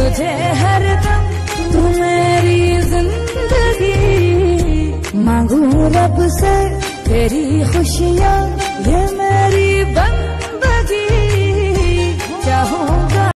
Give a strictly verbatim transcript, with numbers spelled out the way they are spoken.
तुझे हर दम तू मेरी जिंदगी। मांगू रब से तेरी खुशियाँ ये